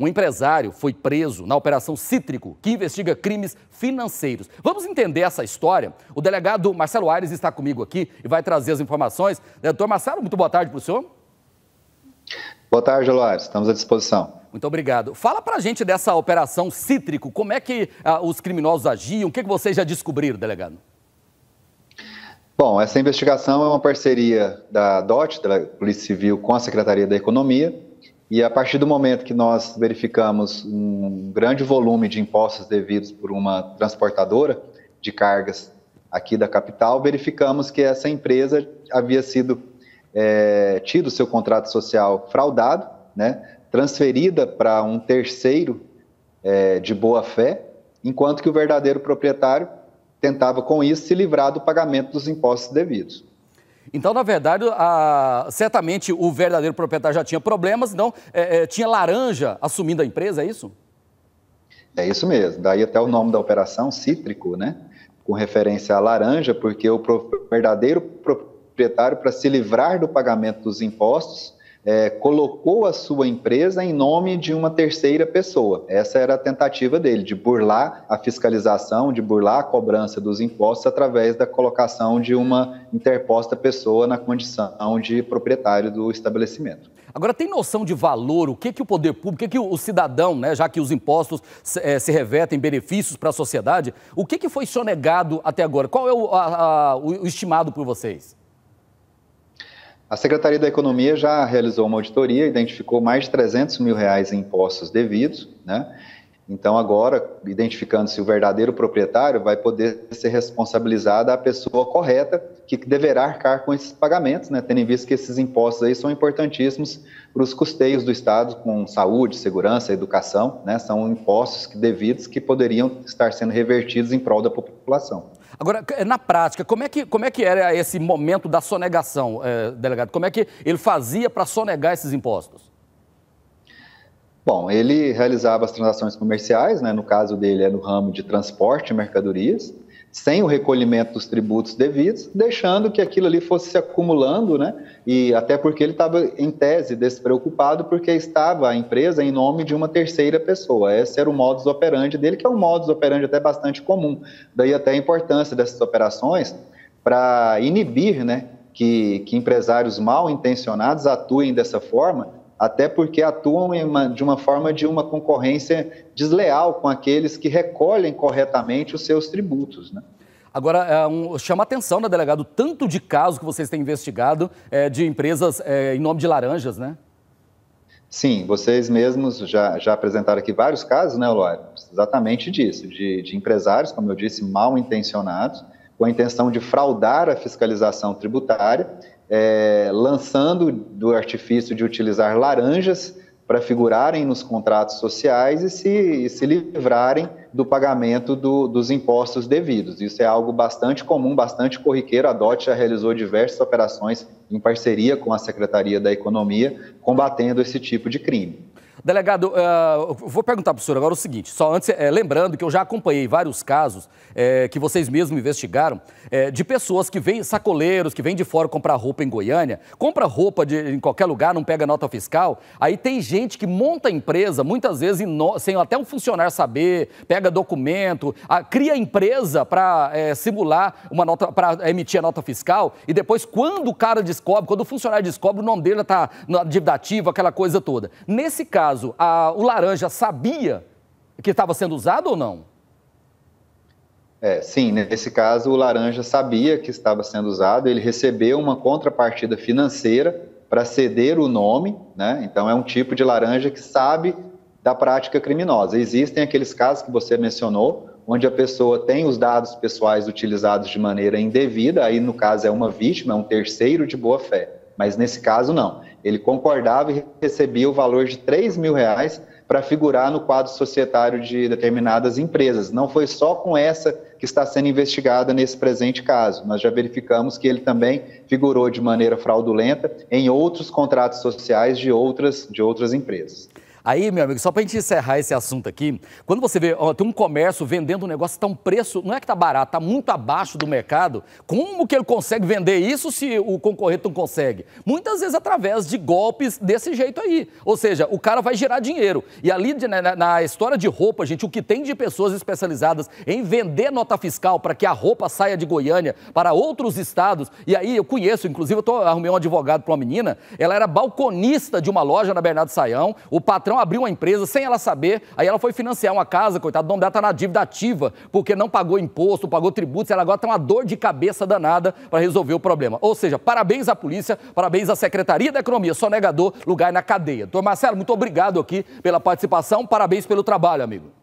um empresário foi preso na Operação Cítrico, que investiga crimes financeiros. Vamos entender essa história? O delegado Marcelo Aires está comigo aqui e vai trazer as informações. Doutor Marcelo, muito boa tarde para o senhor. Boa tarde, Loares. Estamos à disposição. Muito obrigado. Fala pra gente dessa Operação Cítrico. Como é que os criminosos agiam? O que vocês já descobriram, delegado? Bom, essa investigação é uma parceria da DOT, da Polícia Civil, com a Secretaria da Economia. E a partir do momento que nós verificamos um grande volume de impostos devidos por uma transportadora de cargas aqui da capital, verificamos que essa empresa havia tido seu contrato social fraudado, né, transferida para um terceiro de boa-fé, enquanto que o verdadeiro proprietário tentava, com isso, se livrar do pagamento dos impostos devidos. Então, na verdade, certamente o verdadeiro proprietário já tinha problemas, então tinha laranja assumindo a empresa, é isso? É isso mesmo, daí até o nome da operação, Cítrico, né, com referência à laranja, porque o verdadeiro proprietário, para se livrar do pagamento dos impostos, colocou a sua empresa em nome de uma terceira pessoa. Essa era a tentativa dele, de burlar a fiscalização, de burlar a cobrança dos impostos através da colocação de uma interposta pessoa na condição de proprietário do estabelecimento. Agora, tem noção de valor? O que o poder público, o que o cidadão, né, já que os impostos se revertem em benefícios para a sociedade, o que foi sonegado até agora? Qual é o estimado por vocês? A Secretaria da Economia já realizou uma auditoria, identificou mais de R$300 mil em impostos devidos, né? Então agora, identificando-se o verdadeiro proprietário, vai poder ser responsabilizada a pessoa correta que deverá arcar com esses pagamentos, né? Tendo em vista que esses impostos aí são importantíssimos para os custeios do Estado com saúde, segurança, educação, né? São impostos devidos que poderiam estar sendo revertidos em prol da população. Agora, na prática, como é que era esse momento da sonegação, delegado? Como é que ele fazia para sonegar esses impostos? Bom, ele realizava as transações comerciais, né? No caso dele é no ramo de transporte de mercadorias, sem o recolhimento dos tributos devidos, deixando que aquilo ali fosse se acumulando, né? E até porque ele estava, em tese, despreocupado, porque estava a empresa em nome de uma terceira pessoa. Esse era o modus operandi dele, que é um modus operandi até bastante comum. Daí até a importância dessas operações para inibir, né, que empresários mal intencionados atuem dessa forma, até porque atuam de uma forma de uma concorrência desleal com aqueles que recolhem corretamente os seus tributos, né? Agora, chama a atenção, né, delegado, tanto de casos que vocês têm investigado de empresas em nome de laranjas, né? Sim, vocês mesmos já apresentaram aqui vários casos, né, Loares? Exatamente disso, de empresários, como eu disse, mal intencionados, com a intenção de fraudar a fiscalização tributária, lançando do artifício de utilizar laranjas para figurarem nos contratos sociais e se livrarem do pagamento dos impostos devidos. Isso é algo bastante comum, bastante corriqueiro. A DOT já realizou diversas operações em parceria com a Secretaria da Economia, combatendo esse tipo de crime. Delegado, vou perguntar para o senhor agora o seguinte, só antes, lembrando que eu já acompanhei vários casos que vocês mesmos investigaram, de pessoas que vêm, sacoleiros, que vêm de fora comprar roupa em Goiânia, compra roupa em qualquer lugar, não pega nota fiscal, aí tem gente que monta a empresa, muitas vezes sem até um funcionário saber, pega documento, cria empresa para simular uma nota, para emitir a nota fiscal, e depois quando o cara descobre, quando o funcionário descobre, o nome dele está na dívida ativa, aquela coisa toda. Nesse caso, o laranja sabia que estava sendo usado ou não? Sim, nesse caso o laranja sabia que estava sendo usado, ele recebeu uma contrapartida financeira para ceder o nome, né? Então é um tipo de laranja que sabe da prática criminosa. Existem aqueles casos que você mencionou, onde a pessoa tem os dados pessoais utilizados de maneira indevida, aí no caso é uma vítima, é um terceiro de boa fé. Mas nesse caso não, ele concordava e recebia o valor de R$3 mil para figurar no quadro societário de determinadas empresas. Não foi só com essa que está sendo investigada nesse presente caso. Nós já verificamos que ele também figurou de maneira fraudulenta em outros contratos sociais de outras empresas. Aí, meu amigo, só pra gente encerrar esse assunto aqui, quando você vê, ó, tem um comércio vendendo um negócio que tá um preço, não é que tá barato, tá muito abaixo do mercado, como que ele consegue vender isso se o concorrente não consegue? Muitas vezes através de golpes desse jeito aí. Ou seja, o cara vai gerar dinheiro. E ali na história de roupa, gente, o que tem de pessoas especializadas em vender nota fiscal para que a roupa saia de Goiânia para outros estados, e aí eu conheço, inclusive eu arrumei um advogado para uma menina, ela era balconista de uma loja na Bernardo Sayão, o patrão abriu uma empresa sem ela saber, aí ela foi financiar uma casa, coitado, o nome dela está na dívida ativa, porque não pagou imposto, pagou tributos, ela agora tem uma dor de cabeça danada para resolver o problema. Ou seja, parabéns à polícia, parabéns à Secretaria da Economia, sonegador, lugar na cadeia. Doutor Marcelo, muito obrigado aqui pela participação, parabéns pelo trabalho, amigo.